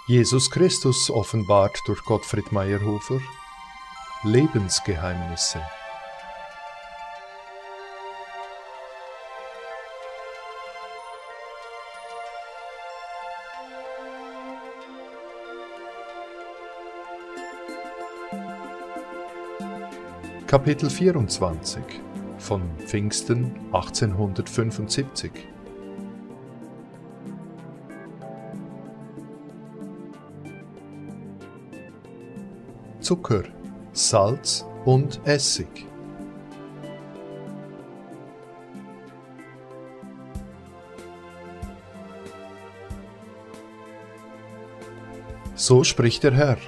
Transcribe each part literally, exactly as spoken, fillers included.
Jesus Christus offenbart durch Gottfried Meyerhofer Lebensgeheimnisse. Kapitel vierundzwanzig von Pfingsten achtzehnhundertfünfundsiebzig. Zucker, Salz und Essig. So spricht der Herr.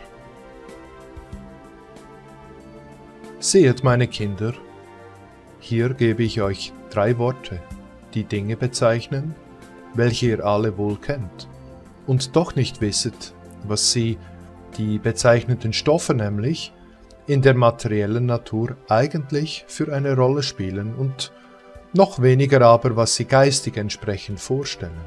Sehet, meine Kinder, hier gebe ich euch drei Worte, die Dinge bezeichnen, welche ihr alle wohl kennt, und doch nicht wisset, was sie, die bezeichneten Stoffe nämlich, in der materiellen Natur eigentlich für eine Rolle spielen und noch weniger aber, was sie geistig entsprechend vorstellen.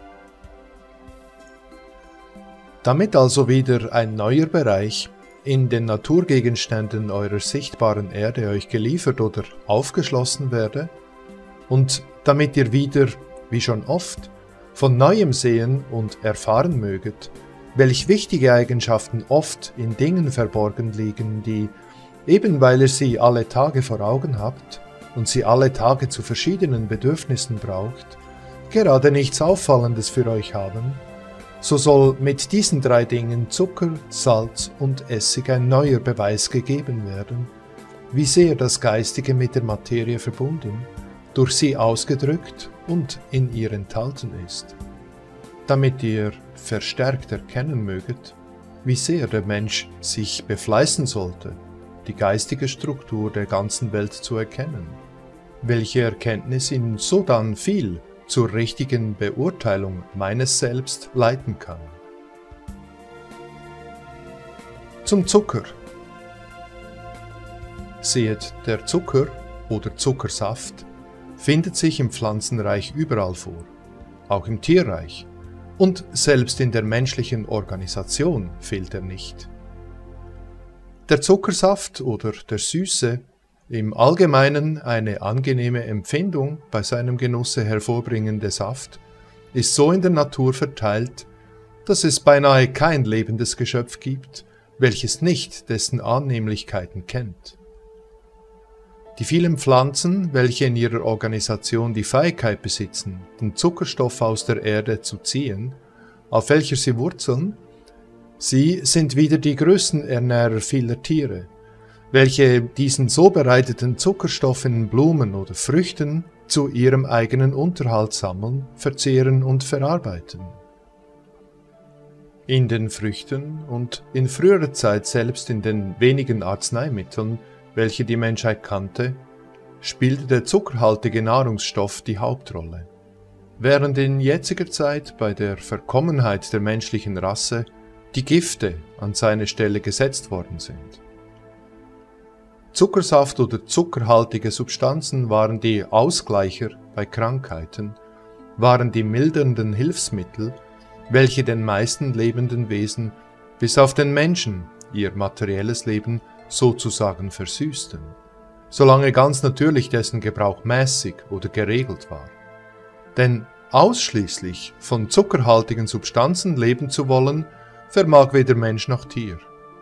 Damit also wieder ein neuer Bereich in den Naturgegenständen eurer sichtbaren Erde euch geliefert oder aufgeschlossen werde, und damit ihr wieder, wie schon oft, von Neuem sehen und erfahren möget, welch wichtige Eigenschaften oft in Dingen verborgen liegen, die, eben weil ihr sie alle Tage vor Augen habt und sie alle Tage zu verschiedenen Bedürfnissen braucht, gerade nichts Auffallendes für euch haben, so soll mit diesen drei Dingen Zucker, Salz und Essig ein neuer Beweis gegeben werden, wie sehr das Geistige mit der Materie verbunden, durch sie ausgedrückt und in ihr enthalten ist, damit ihr verstärkt erkennen möget, wie sehr der Mensch sich befleißen sollte, die geistige Struktur der ganzen Welt zu erkennen, welche Erkenntnis ihn sodann viel zur richtigen Beurteilung meines Selbst leiten kann. Zum Zucker. Sehet, der Zucker oder Zuckersaft findet sich im Pflanzenreich überall vor, auch im Tierreich, und selbst in der menschlichen Organisation fehlt er nicht. Der Zuckersaft oder der Süße, im Allgemeinen eine angenehme Empfindung bei seinem Genusse hervorbringende Saft, ist so in der Natur verteilt, dass es beinahe kein lebendes Geschöpf gibt, welches nicht dessen Annehmlichkeiten kennt. Die vielen Pflanzen, welche in ihrer Organisation die Fähigkeit besitzen, den Zuckerstoff aus der Erde zu ziehen, auf welcher sie wurzeln, sie sind wieder die größten Ernährer vieler Tiere, welche diesen so bereiteten Zuckerstoff in Blumen oder Früchten zu ihrem eigenen Unterhalt sammeln, verzehren und verarbeiten. In den Früchten und in früherer Zeit selbst in den wenigen Arzneimitteln, welche die Menschheit kannte, spielte der zuckerhaltige Nahrungsstoff die Hauptrolle, während in jetziger Zeit bei der Verkommenheit der menschlichen Rasse die Gifte an seine Stelle gesetzt worden sind. Zuckersaft oder zuckerhaltige Substanzen waren die Ausgleicher bei Krankheiten, waren die mildernden Hilfsmittel, welche den meisten lebenden Wesen, bis auf den Menschen, ihr materielles Leben sozusagen versüßten, solange ganz natürlich dessen Gebrauch mäßig oder geregelt war. Denn ausschließlich von zuckerhaltigen Substanzen leben zu wollen, vermag weder Mensch noch Tier.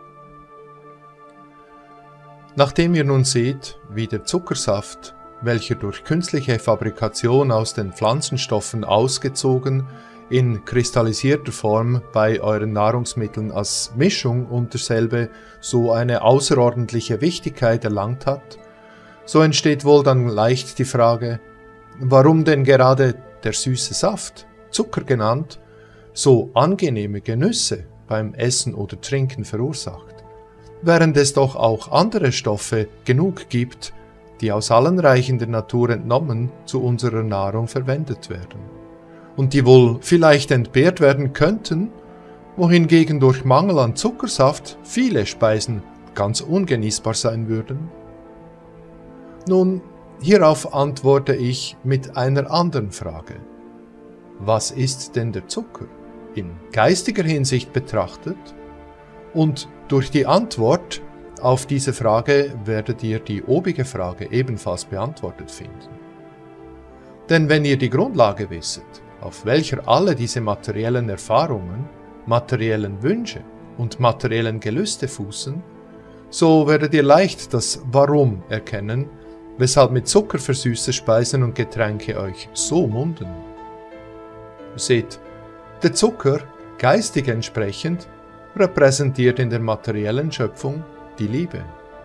Nachdem ihr nun seht, wie der Zuckersaft, welcher durch künstliche Fabrikation aus den Pflanzenstoffen ausgezogen, in kristallisierter Form bei euren Nahrungsmitteln als Mischung unter selbe so eine außerordentliche Wichtigkeit erlangt hat, so entsteht wohl dann leicht die Frage, warum denn gerade der süße Saft, Zucker genannt, so angenehme Genüsse beim Essen oder Trinken verursacht, während es doch auch andere Stoffe genug gibt, die aus allen Reichen der Natur entnommen zu unserer Nahrung verwendet werden, und die wohl vielleicht entbehrt werden könnten, wohingegen durch Mangel an Zuckersaft viele Speisen ganz ungenießbar sein würden? Nun, hierauf antworte ich mit einer anderen Frage. Was ist denn der Zucker? in geistiger Hinsicht betrachtet, und durch die Antwort auf diese Frage werdet ihr die obige Frage ebenfalls beantwortet finden. Denn wenn ihr die Grundlage wisset, auf welcher alle diese materiellen Erfahrungen, materiellen Wünsche und materiellen Gelüste fußen, so werdet ihr leicht das Warum erkennen, weshalb mit Zucker versüßte Speisen und Getränke euch so munden. Seht, der Zucker, geistig entsprechend, repräsentiert in der materiellen Schöpfung die Liebe.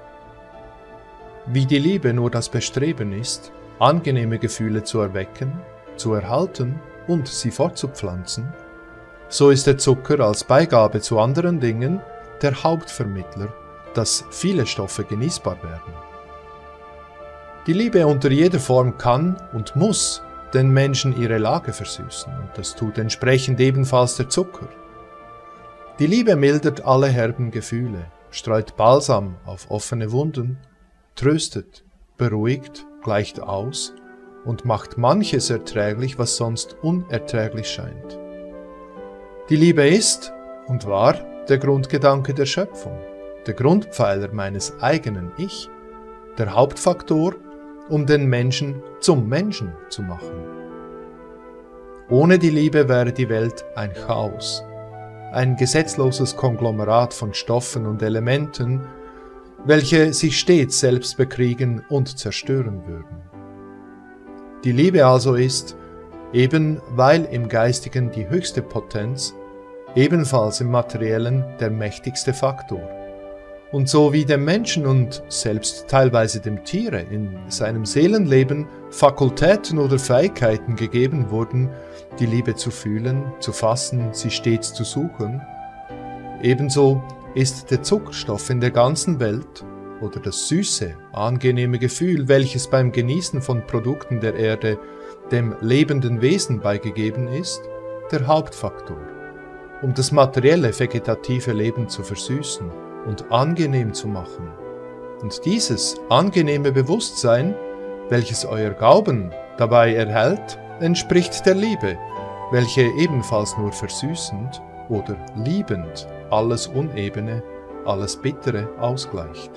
Wie die Liebe nur das Bestreben ist, angenehme Gefühle zu erwecken, zu erhalten und sie fortzupflanzen, so ist der Zucker als Beigabe zu anderen Dingen der Hauptvermittler, dass viele Stoffe genießbar werden. Die Liebe unter jeder Form kann und muss den Menschen ihre Lage versüßen, und das tut entsprechend ebenfalls der Zucker. Die Liebe mildert alle herben Gefühle, streut Balsam auf offene Wunden, tröstet, beruhigt, gleicht aus und macht manches erträglich, was sonst unerträglich scheint. Die Liebe ist und war der Grundgedanke der Schöpfung, der Grundpfeiler meines eigenen Ich, der Hauptfaktor, um den Menschen zum Menschen zu machen. Ohne die Liebe wäre die Welt ein Chaos, ein gesetzloses Konglomerat von Stoffen und Elementen, welche sich stets selbst bekriegen und zerstören würden. Die Liebe also ist, eben weil im Geistigen die höchste Potenz, ebenfalls im Materiellen der mächtigste Faktor. Und so wie dem Menschen und selbst teilweise dem Tiere in seinem Seelenleben Fakultäten oder Fähigkeiten gegeben wurden, die Liebe zu fühlen, zu fassen, sie stets zu suchen, ebenso ist der Zuckerstoff in der ganzen Welt oder das süße, angenehme Gefühl, welches beim Genießen von Produkten der Erde dem lebenden Wesen beigegeben ist, der Hauptfaktor, um das materielle vegetative Leben zu versüßen und angenehm zu machen. Und dieses angenehme Bewusstsein, welches euer Glauben dabei erhält, entspricht der Liebe, welche ebenfalls nur versüßend oder liebend alles Unebene, alles Bittere ausgleicht.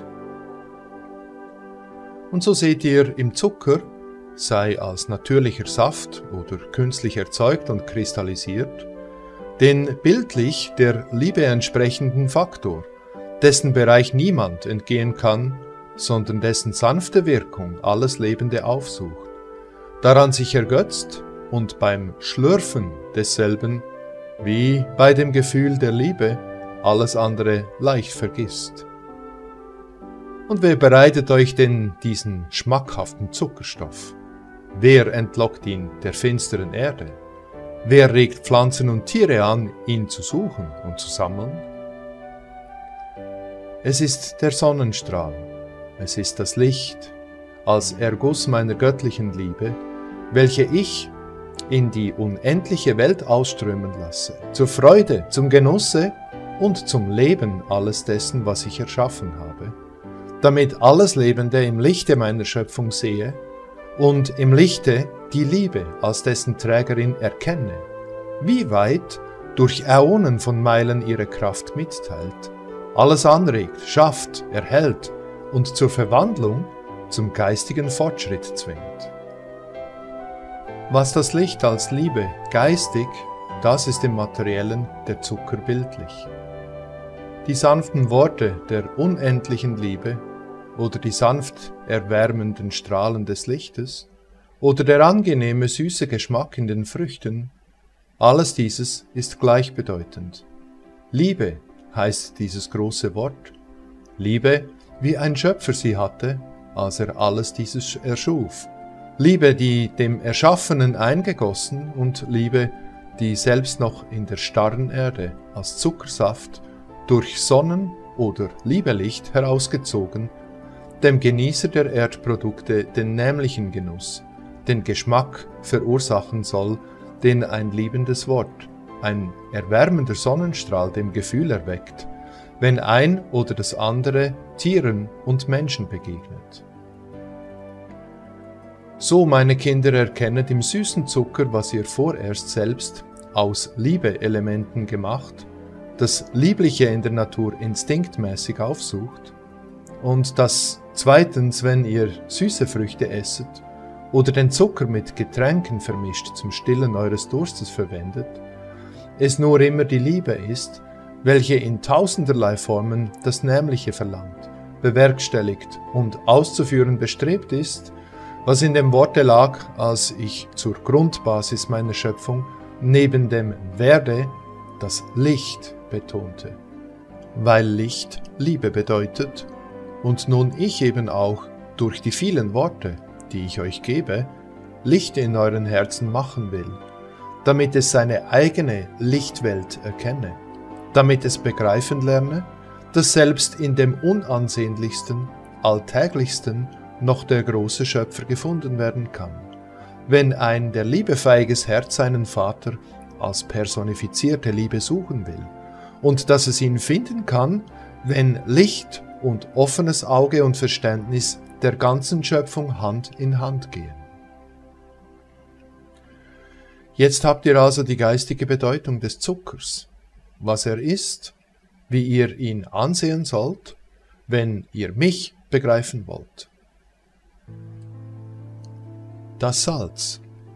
Und so seht ihr im Zucker, sei als natürlicher Saft oder künstlich erzeugt und kristallisiert, den bildlich der Liebe entsprechenden Faktor, dessen Bereich niemand entgehen kann, sondern dessen sanfte Wirkung alles Lebende aufsucht, daran sich ergötzt und beim Schlürfen desselben, wie bei dem Gefühl der Liebe, alles andere leicht vergisst. Und wer bereitet euch denn diesen schmackhaften Zuckerstoff? Wer entlockt ihn der finsteren Erde? Wer regt Pflanzen und Tiere an, ihn zu suchen und zu sammeln? Es ist der Sonnenstrahl, es ist das Licht, als Erguss meiner göttlichen Liebe, welche ich in die unendliche Welt ausströmen lasse, zur Freude, zum Genusse und zum Leben alles dessen, was ich erschaffen habe, damit alles Lebende im Lichte meiner Schöpfung sehe und im Lichte die Liebe als dessen Trägerin erkenne, wie weit durch Äonen von Meilen ihre Kraft mitteilt, alles anregt, schafft, erhält und zur Verwandlung, zum geistigen Fortschritt zwingt. Was das Licht als Liebe geistig, das ist im Materiellen der Zucker bildlich. Die sanften Worte der unendlichen Liebe oder die sanft erwärmenden Strahlen des Lichtes oder der angenehme süße Geschmack in den Früchten, alles dieses ist gleichbedeutend. Liebe heißt dieses große Wort, Liebe, wie ein Schöpfer sie hatte, als er alles dieses erschuf, Liebe, die dem Erschaffenen eingegossen und Liebe, die selbst noch in der starren Erde als Zuckersaft durch Sonnen- oder Liebelicht herausgezogen, dem Genießer der Erdprodukte den nämlichen Genuss, den Geschmack verursachen soll, den ein liebendes Wort, ein erwärmender Sonnenstrahl dem Gefühl erweckt, wenn ein oder das andere Tieren und Menschen begegnet. So, meine Kinder, erkennet im süßen Zucker, was ihr vorerst selbst aus Liebe-Elementen gemacht, das Liebliche in der Natur instinktmäßig aufsucht, und dass zweitens, wenn ihr süße Früchte esset oder den Zucker mit Getränken vermischt zum Stillen eures Durstes verwendet, es nur immer die Liebe ist, welche in tausenderlei Formen das Nämliche verlangt, bewerkstelligt und auszuführen bestrebt ist, was in dem Worte lag, als ich zur Grundbasis meiner Schöpfung neben dem Werde das Licht betonte, weil Licht Liebe bedeutet und nun ich eben auch durch die vielen Worte, die ich euch gebe, Licht in euren Herzen machen will, damit es seine eigene Lichtwelt erkenne, damit es begreifen lerne, dass selbst in dem unansehnlichsten, alltäglichsten noch der große Schöpfer gefunden werden kann, wenn ein der liebefähiges Herz seinen Vater als personifizierte Liebe suchen will, und dass es ihn finden kann, wenn Licht und offenes Auge und Verständnis der ganzen Schöpfung Hand in Hand gehen. Jetzt habt ihr also die geistige Bedeutung des Zuckers, was er ist, wie ihr ihn ansehen sollt, wenn ihr mich begreifen wollt. Das Salz.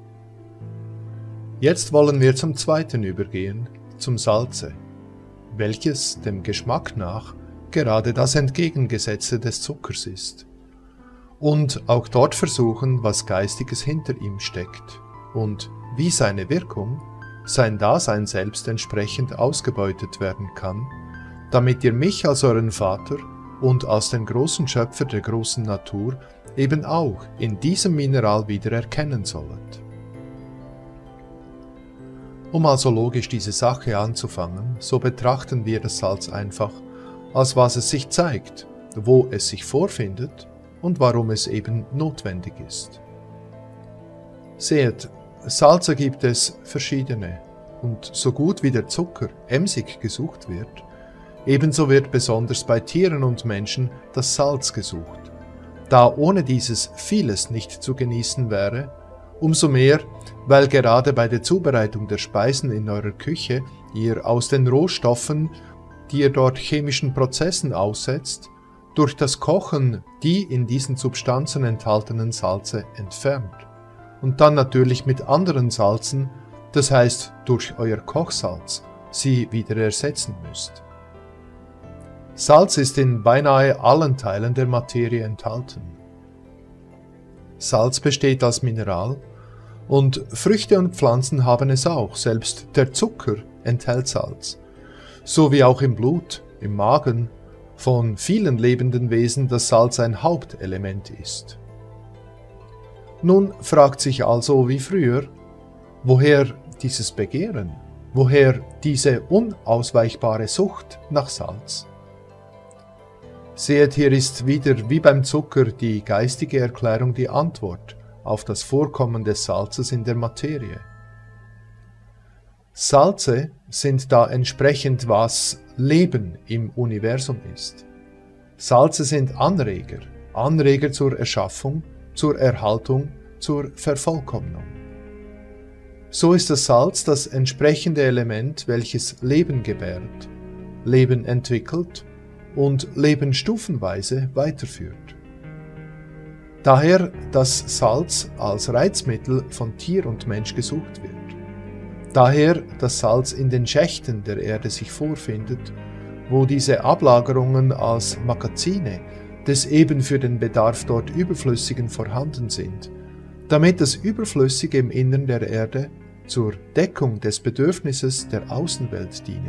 Jetzt wollen wir zum zweiten übergehen, zum Salze, welches dem Geschmack nach gerade das Entgegengesetzte des Zuckers ist, und auch dort versuchen, was Geistiges hinter ihm steckt und wie seine Wirkung, sein Dasein selbst entsprechend ausgebeutet werden kann, damit ihr mich als euren Vater und als den großen Schöpfer der großen Natur eben auch in diesem Mineral wieder erkennen sollt. Um also logisch diese Sache anzufangen, so betrachten wir das Salz einfach, als was es sich zeigt, wo es sich vorfindet und warum es eben notwendig ist. Seht, Salze gibt es verschiedene, und so gut wie der Zucker emsig gesucht wird, ebenso wird besonders bei Tieren und Menschen das Salz gesucht, da ohne dieses vieles nicht zu genießen wäre, umso mehr, weil gerade bei der Zubereitung der Speisen in eurer Küche ihr aus den Rohstoffen, die ihr dort chemischen Prozessen aussetzt, durch das Kochen die in diesen Substanzen enthaltenen Salze entfernt und dann natürlich mit anderen Salzen, das heißt durch euer Kochsalz, sie wieder ersetzen müsst. Salz ist in beinahe allen Teilen der Materie enthalten. Salz besteht als Mineral und Früchte und Pflanzen haben es auch, selbst der Zucker enthält Salz, so wie auch im Blut, im Magen, von vielen lebenden Wesen das Salz ein Hauptelement ist. Nun fragt sich also wie früher, woher dieses Begehren, woher diese unausweichbare Sucht nach Salz? Seht, hier ist wieder wie beim Zucker die geistige Erklärung die Antwort auf das Vorkommen des Salzes in der Materie. Salze sind da entsprechend, was Leben im Universum ist. Salze sind Anreger, Anreger zur Erschaffung, zur Erhaltung, zur Vervollkommnung. So ist das Salz das entsprechende Element, welches Leben gebärt, Leben entwickelt und Leben stufenweise weiterführt. Daher, dass Salz als Reizmittel von Tier und Mensch gesucht wird. Daher, dass Salz in den Schächten der Erde sich vorfindet, wo diese Ablagerungen als Magazine des eben für den Bedarf dort Überflüssigen vorhanden sind, damit das Überflüssige im Innern der Erde zur Deckung des Bedürfnisses der Außenwelt diene.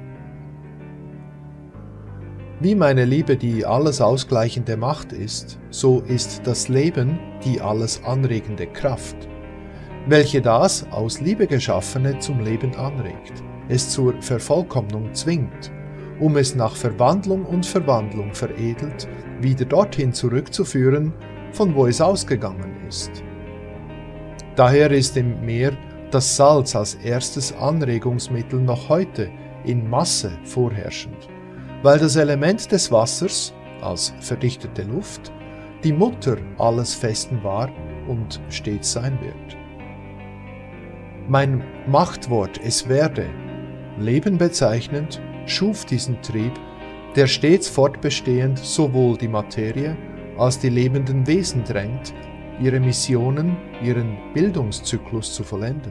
Wie meine Liebe die alles ausgleichende Macht ist, so ist das Leben die alles anregende Kraft, welche das aus Liebe Geschaffene zum Leben anregt, es zur Vervollkommnung zwingt, um es nach Verwandlung und Verwandlung veredelt, wieder dorthin zurückzuführen, von wo es ausgegangen ist. Daher ist im Meer das Salz als erstes Anregungsmittel noch heute in Masse vorherrschend, weil das Element des Wassers, als verdichtete Luft, die Mutter alles Festen war und stets sein wird. Mein Machtwort, es werde, Leben bezeichnend, schuf diesen Trieb, der stets fortbestehend sowohl die Materie als die lebenden Wesen drängt, ihre Missionen, ihren Bildungszyklus zu vollenden.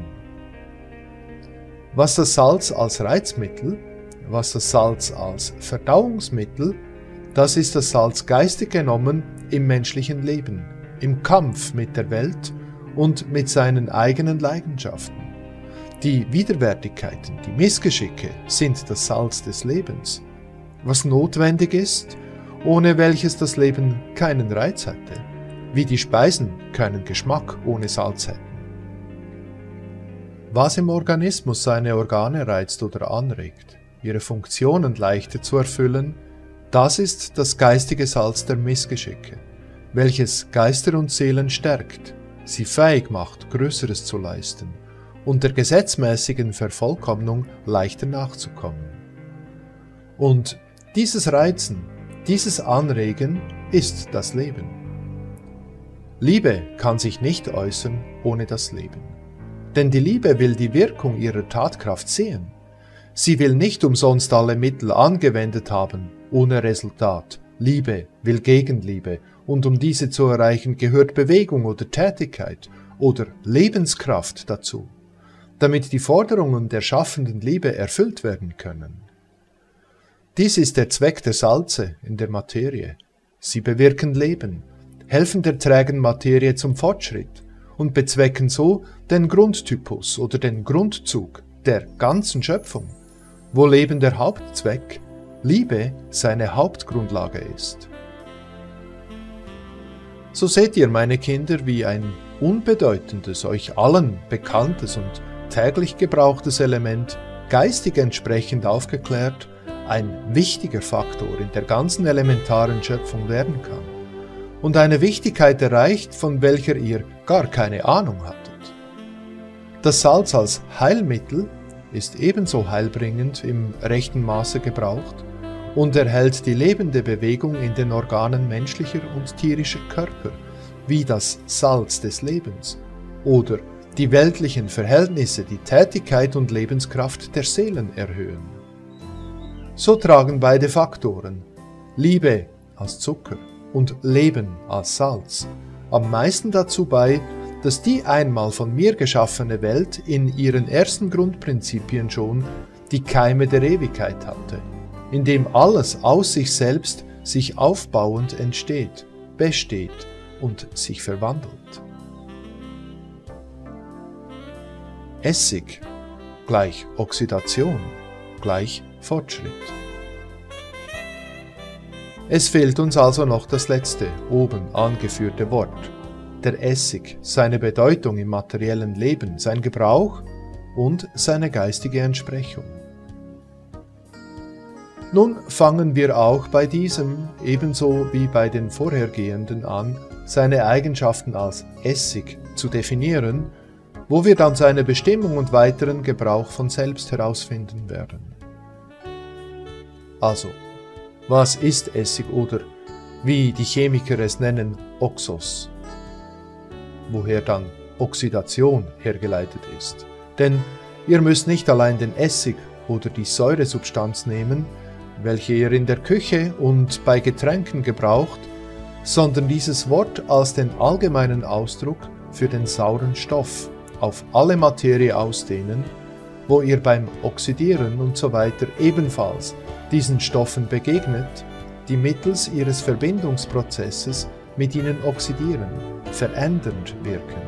Was das Salz als Reizmittel, was das Salz als Verdauungsmittel, das ist das Salz geistig genommen im menschlichen Leben, im Kampf mit der Welt und mit seinen eigenen Leidenschaften. Die Widerwärtigkeiten, die Missgeschicke sind das Salz des Lebens, was notwendig ist, ohne welches das Leben keinen Reiz hätte, wie die Speisen keinen Geschmack ohne Salz hätten. Was im Organismus seine Organe reizt oder anregt, ihre Funktionen leichter zu erfüllen, das ist das geistige Salz der Missgeschicke, welches Geister und Seelen stärkt, sie fähig macht, Größeres zu leisten und der gesetzmäßigen Vervollkommnung leichter nachzukommen. Und dieses Reizen, dieses Anregen ist das Leben. Liebe kann sich nicht äußern ohne das Leben. Denn die Liebe will die Wirkung ihrer Tatkraft sehen. Sie will nicht umsonst alle Mittel angewendet haben, ohne Resultat. Liebe will Gegenliebe, und um diese zu erreichen, gehört Bewegung oder Tätigkeit oder Lebenskraft dazu, damit die Forderungen der schaffenden Liebe erfüllt werden können. Dies ist der Zweck der Salze in der Materie. Sie bewirken Leben, helfen der trägen Materie zum Fortschritt und bezwecken so den Grundtypus oder den Grundzug der ganzen Schöpfung, wo Leben der Hauptzweck, Liebe seine Hauptgrundlage ist. So seht ihr, meine Kinder, wie ein unbedeutendes, euch allen bekanntes und täglich gebrauchtes Element, geistig entsprechend aufgeklärt, ein wichtiger Faktor in der ganzen elementaren Schöpfung werden kann und eine Wichtigkeit erreicht, von welcher ihr gar keine Ahnung hattet. Das Salz als Heilmittel ist ebenso heilbringend im rechten Maße gebraucht und erhält die lebende Bewegung in den Organen menschlicher und tierischer Körper, wie das Salz des Lebens, oder die weltlichen Verhältnisse die Tätigkeit und Lebenskraft der Seelen erhöhen. So tragen beide Faktoren, Liebe als Zucker und Leben als Salz, am meisten dazu bei, dass die einmal von mir geschaffene Welt in ihren ersten Grundprinzipien schon die Keime der Ewigkeit hatte, in dem alles aus sich selbst sich aufbauend entsteht, besteht und sich verwandelt. Essig gleich Oxidation gleich Fortschritt. Es fehlt uns also noch das letzte, oben angeführte Wort, der Essig, seine Bedeutung im materiellen Leben, sein Gebrauch und seine geistige Entsprechung. Nun fangen wir auch bei diesem, ebenso wie bei den vorhergehenden an, seine Eigenschaften als Essig zu definieren, wo wir dann seine Bestimmung und weiteren Gebrauch von selbst herausfinden werden. Also, was ist Essig oder, wie die Chemiker es nennen, Oxos? Woher dann Oxidation hergeleitet ist. Denn ihr müsst nicht allein den Essig oder die Säuresubstanz nehmen, welche ihr in der Küche und bei Getränken gebraucht, sondern dieses Wort als den allgemeinen Ausdruck für den sauren Stoff auf alle Materie ausdehnen, wo ihr beim Oxidieren und so weiter ebenfalls diesen Stoffen begegnet, die mittels ihres Verbindungsprozesses mit ihnen oxidieren, verändernd wirken.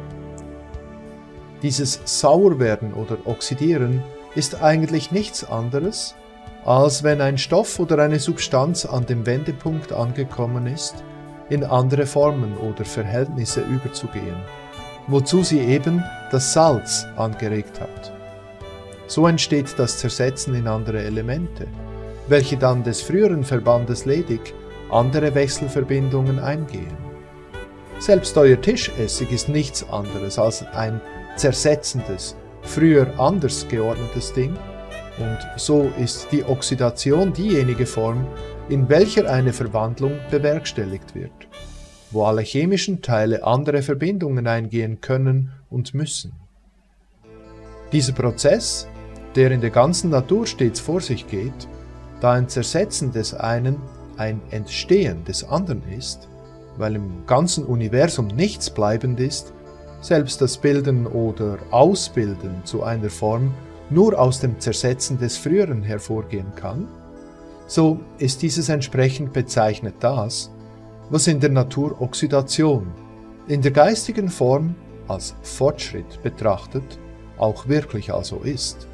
Dieses Sauerwerden oder Oxidieren ist eigentlich nichts anderes, als wenn ein Stoff oder eine Substanz an dem Wendepunkt angekommen ist, in andere Formen oder Verhältnisse überzugehen, wozu sie eben das Salz angeregt hat. So entsteht das Zersetzen in andere Elemente, welche dann des früheren Verbandes ledig andere Wechselverbindungen eingehen. Selbst euer Tischessig ist nichts anderes als ein zersetzendes, früher anders geordnetes Ding, und so ist die Oxidation diejenige Form, in welcher eine Verwandlung bewerkstelligt wird, wo alle chemischen Teile andere Verbindungen eingehen können und müssen. Dieser Prozess, der in der ganzen Natur stets vor sich geht, da ein Zersetzen des einen ein Entstehen des anderen ist, weil im ganzen Universum nichts bleibend ist, selbst das Bilden oder Ausbilden zu einer Form nur aus dem Zersetzen des Früheren hervorgehen kann, so ist dieses entsprechend bezeichnet das, was in der Natur Oxidation, in der geistigen Form als Fortschritt betrachtet, auch wirklich also ist.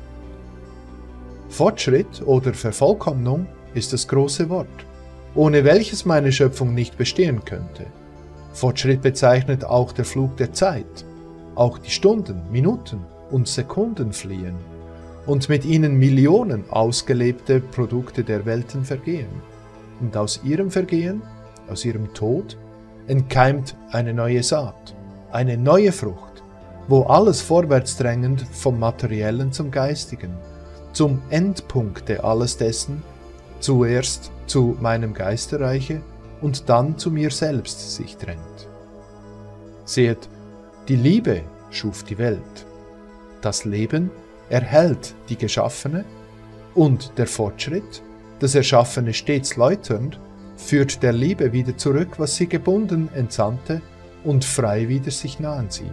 Fortschritt oder Vervollkommnung ist das große Wort, ohne welches meine Schöpfung nicht bestehen könnte. Fortschritt bezeichnet auch der Flug der Zeit, auch die Stunden, Minuten und Sekunden fliehen und mit ihnen Millionen ausgelebte Produkte der Welten vergehen. Und aus ihrem Vergehen, aus ihrem Tod, entkeimt eine neue Saat, eine neue Frucht, wo alles vorwärts drängend vom Materiellen zum Geistigen, zum Endpunkte alles dessen, zuerst zu meinem Geisterreiche und dann zu mir selbst sich drängt. Seht, die Liebe schuf die Welt, das Leben erhält die Geschaffene und der Fortschritt, das Erschaffene stets läuternd, führt der Liebe wieder zurück, was sie gebunden entsandte und frei wieder sich nahen sieht.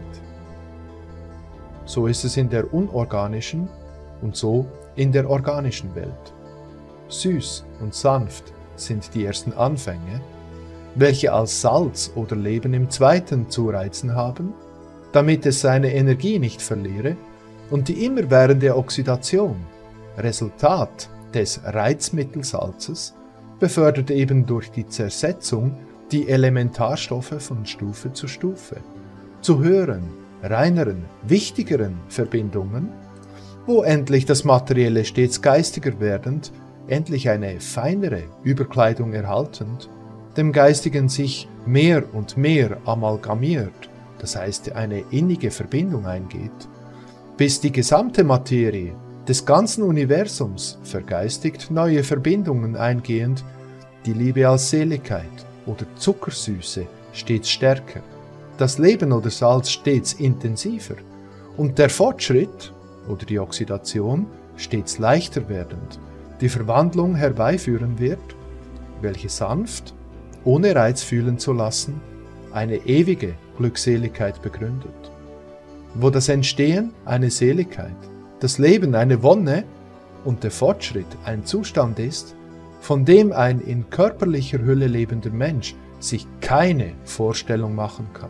So ist es in der unorganischen und so in der organischen Welt. Süß und sanft sind die ersten Anfänge, welche als Salz oder Leben im zweiten zu reizen haben, damit es seine Energie nicht verliere, und die immerwährende Oxidation, Resultat des Reizmittelsalzes, befördert eben durch die Zersetzung die Elementarstoffe von Stufe zu Stufe, zu höheren, reineren, wichtigeren Verbindungen, wo endlich das Materielle stets geistiger werdend, endlich eine feinere Überkleidung erhaltend, dem Geistigen sich mehr und mehr amalgamiert, das heißt eine innige Verbindung eingeht, bis die gesamte Materie des ganzen Universums vergeistigt neue Verbindungen eingehend, die Liebe als Seligkeit oder Zuckersüße stets stärker, das Leben oder Salz stets intensiver und der Fortschritt oder die Oxidation stets leichter werdend, die Verwandlung herbeiführen wird, welche sanft, ohne Reiz fühlen zu lassen, eine ewige Glückseligkeit begründet, wo das Entstehen eine Seligkeit, das Leben eine Wonne und der Fortschritt ein Zustand ist, von dem ein in körperlicher Hülle lebender Mensch sich keine Vorstellung machen kann.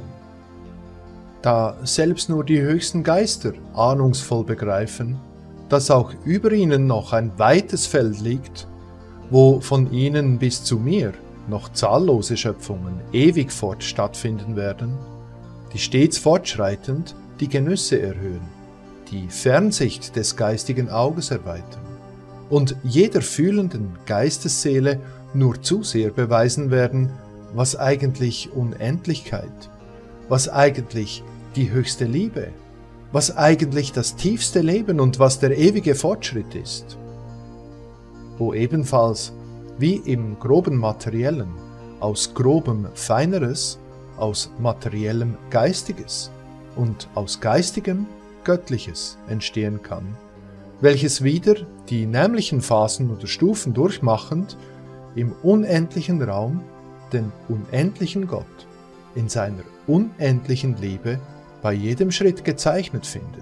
Da selbst nur die höchsten Geister ahnungsvoll begreifen, dass auch über ihnen noch ein weites Feld liegt, wo von ihnen bis zu mir noch zahllose Schöpfungen ewig fort stattfinden werden, die stets fortschreitend die Genüsse erhöhen, die Fernsicht des geistigen Auges erweitern und jeder fühlenden Geistesseele nur zu sehr beweisen werden, was eigentlich Unendlichkeit, was eigentlich die höchste Liebe, was eigentlich das tiefste Leben und was der ewige Fortschritt ist. Wo ebenfalls, wie im groben Materiellen, aus grobem Feineres, aus materiellem Geistiges und aus Geistigem Göttliches entstehen kann, welches wieder die nämlichen Phasen oder Stufen durchmachend im unendlichen Raum den unendlichen Gott in seiner unendlichen Liebe bei jedem Schritt gezeichnet findet.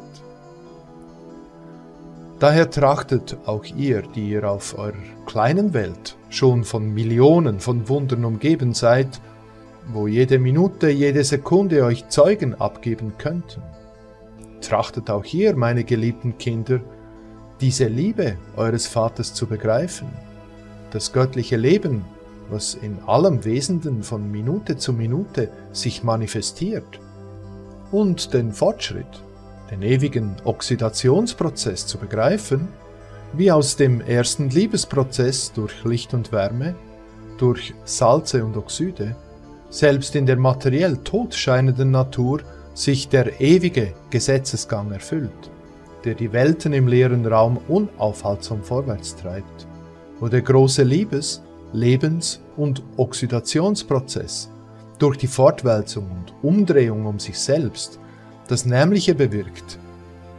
Daher trachtet auch ihr, die ihr auf eurer kleinen Welt schon von Millionen von Wundern umgeben seid, wo jede Minute, jede Sekunde euch Zeugen abgeben könnten. Trachtet auch ihr, meine geliebten Kinder, diese Liebe eures Vaters zu begreifen, das göttliche Leben, was in allem Wesenden von Minute zu Minute sich manifestiert, und den Fortschritt, den ewigen Oxidationsprozess zu begreifen, wie aus dem ersten Liebesprozess durch Licht und Wärme, durch Salze und Oxyde, selbst in der materiell tot scheinenden Natur sich der ewige Gesetzesgang erfüllt, der die Welten im leeren Raum unaufhaltsam vorwärts treibt, wo der große Liebes-, Lebens- und Oxidationsprozess durch die Fortwälzung und Umdrehung um sich selbst das Nämliche bewirkt, wie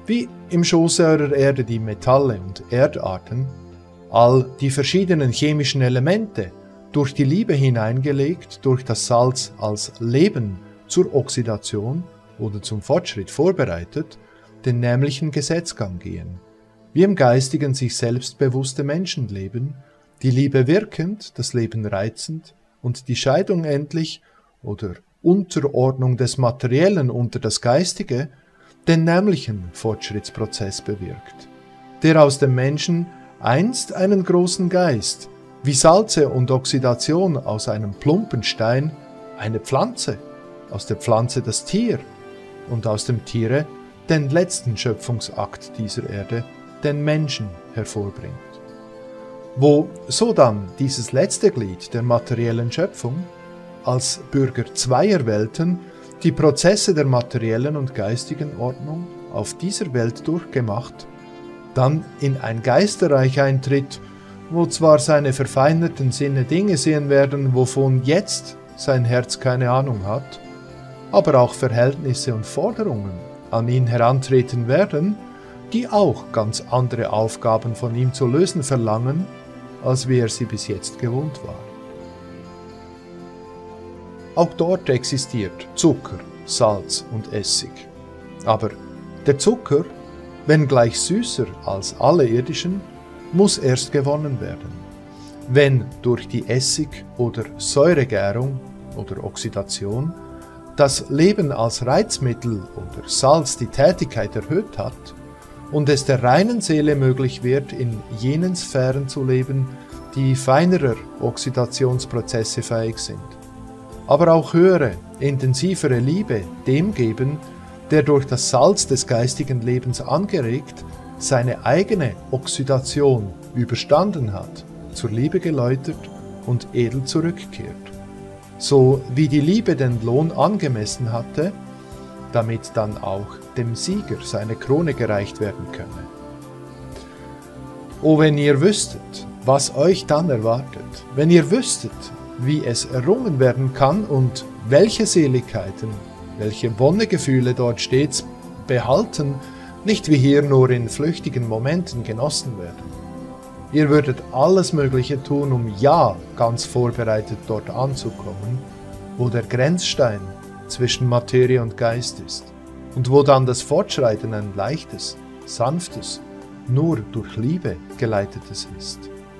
im Schoße eurer Erde die Metalle und Erdarten, all die verschiedenen chemischen Elemente, durch die Liebe hineingelegt, durch das Salz als Leben zur Oxidation oder zum Fortschritt vorbereitet, den nämlichen Gesetzgang gehen, wie im geistigen sich selbstbewusste Menschen leben, die Liebe wirkend, das Leben reizend und die Scheidung endlich oder Unterordnung des Materiellen unter das Geistige den nämlichen Fortschrittsprozess bewirkt, der aus dem Menschen einst einen großen Geist, wie Salze und Oxidation aus einem plumpen Stein, eine Pflanze, aus der Pflanze das Tier und aus dem Tiere den letzten Schöpfungsakt dieser Erde, den Menschen, hervorbringt. Wo so dann dieses letzte Glied der materiellen Schöpfung als Bürger zweier Welten die Prozesse der materiellen und geistigen Ordnung auf dieser Welt durchgemacht, dann in ein Geisterreich eintritt, wo zwar seine verfeinerten Sinne Dinge sehen werden, wovon jetzt sein Herz keine Ahnung hat, aber auch Verhältnisse und Forderungen an ihn herantreten werden, die auch ganz andere Aufgaben von ihm zu lösen verlangen, als wie er sie bis jetzt gewohnt war. Auch dort existiert Zucker, Salz und Essig. Aber der Zucker, wenngleich süßer als alle irdischen, muss erst gewonnen werden. Wenn durch die Essig- oder Säuregärung oder Oxidation das Leben als Reizmittel oder Salz die Tätigkeit erhöht hat und es der reinen Seele möglich wird, in jenen Sphären zu leben, die feinerer Oxidationsprozesse fähig sind, aber auch höhere, intensivere Liebe dem geben, der durch das Salz des geistigen Lebens angeregt seine eigene Oxidation überstanden hat, zur Liebe geläutert und edel zurückkehrt, so wie die Liebe den Lohn angemessen hatte, damit dann auch dem Sieger seine Krone gereicht werden könne. O, wenn ihr wüsstet, was euch dann erwartet, wenn ihr wüsstet, wie es errungen werden kann und welche Seligkeiten, welche Wonnegefühle dort stets behalten, nicht wie hier nur in flüchtigen Momenten genossen werden. Ihr würdet alles Mögliche tun, um ja ganz vorbereitet dort anzukommen, wo der Grenzstein zwischen Materie und Geist ist und wo dann das Fortschreiten ein leichtes, sanftes, nur durch Liebe geleitetes ist.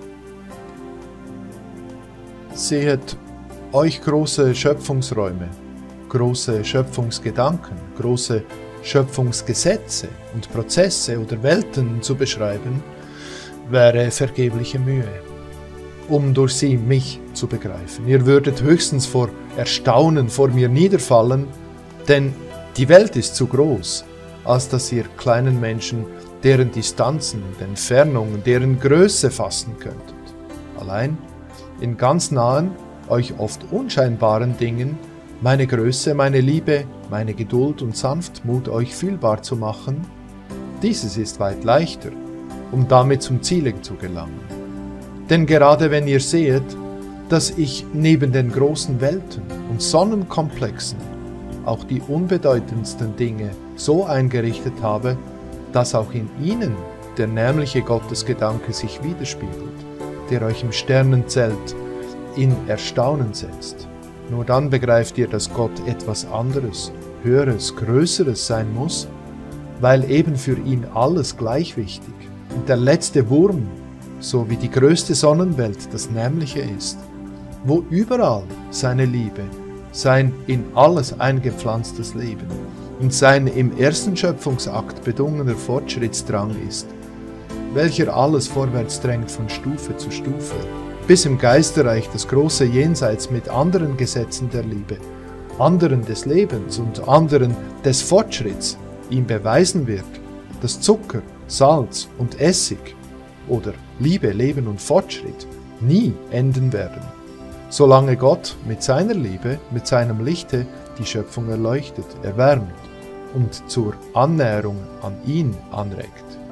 Sehet euch große Schöpfungsräume, große Schöpfungsgedanken, große Schöpfungsgesetze und Prozesse oder Welten zu beschreiben, wäre vergebliche Mühe, um durch sie mich zu begreifen. Ihr würdet höchstens vor Erstaunen vor mir niederfallen, denn die Welt ist zu groß, als dass ihr kleinen Menschen deren Distanzen, den Entfernungen, deren Größe fassen könntet. Allein in ganz nahen, euch oft unscheinbaren Dingen meine Größe, meine Liebe, meine Geduld und Sanftmut euch fühlbar zu machen, dieses ist weit leichter, um damit zum Ziele zu gelangen. Denn gerade wenn ihr seht, dass ich neben den großen Welten und Sonnenkomplexen auch die unbedeutendsten Dinge so eingerichtet habe, dass auch in ihnen der nämliche Gottesgedanke sich widerspiegelt, der euch im Sternenzelt in Erstaunen setzt. Nur dann begreift ihr, dass Gott etwas anderes, Höheres, Größeres sein muss, weil eben für ihn alles gleich wichtig und der letzte Wurm, so wie die größte Sonnenwelt das Nämliche ist, wo überall seine Liebe, sein in alles eingepflanztes Leben und sein im ersten Schöpfungsakt bedungener Fortschrittsdrang ist, welcher alles vorwärts drängt von Stufe zu Stufe, bis im Geisterreich das große Jenseits mit anderen Gesetzen der Liebe, anderen des Lebens und anderen des Fortschritts ihm beweisen wird, dass Zucker, Salz und Essig oder Liebe, Leben und Fortschritt nie enden werden, solange Gott mit seiner Liebe, mit seinem Lichte die Schöpfung erleuchtet, erwärmt und zur Annäherung an ihn anregt.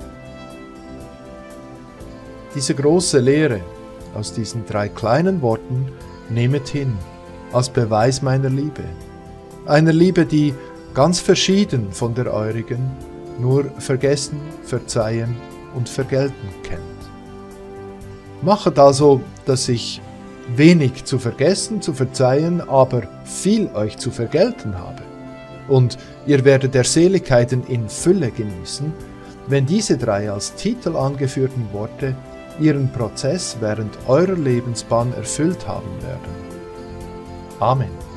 Diese große Lehre aus diesen drei kleinen Worten nehmet hin, als Beweis meiner Liebe. Einer Liebe, die ganz verschieden von der eurigen nur Vergessen, Verzeihen und Vergelten kennt. Machet also, dass ich wenig zu vergessen, zu verzeihen, aber viel euch zu vergelten habe. Und ihr werdet der Seligkeiten in Fülle genießen, wenn diese drei als Titel angeführten Worte ihren Prozess während eurer Lebensbahn erfüllt haben werden. Amen.